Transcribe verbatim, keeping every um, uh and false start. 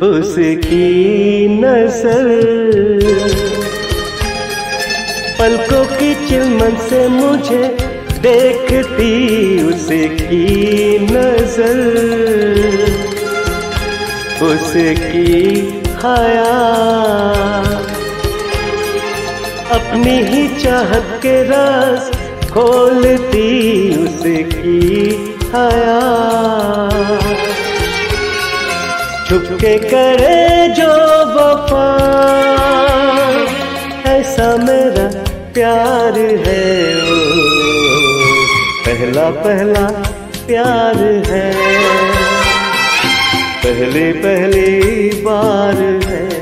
उसकी नजर पलकों की चिलमन से मुझे देखती, उसकी नजर उसकी हया अपनी ही चाहत के राज खोलती, उसकी हया छुपके करे जो वफा, ऐसा मेरा प्यार है ओ, पहला पहला प्यार है, पहली पहली बार है।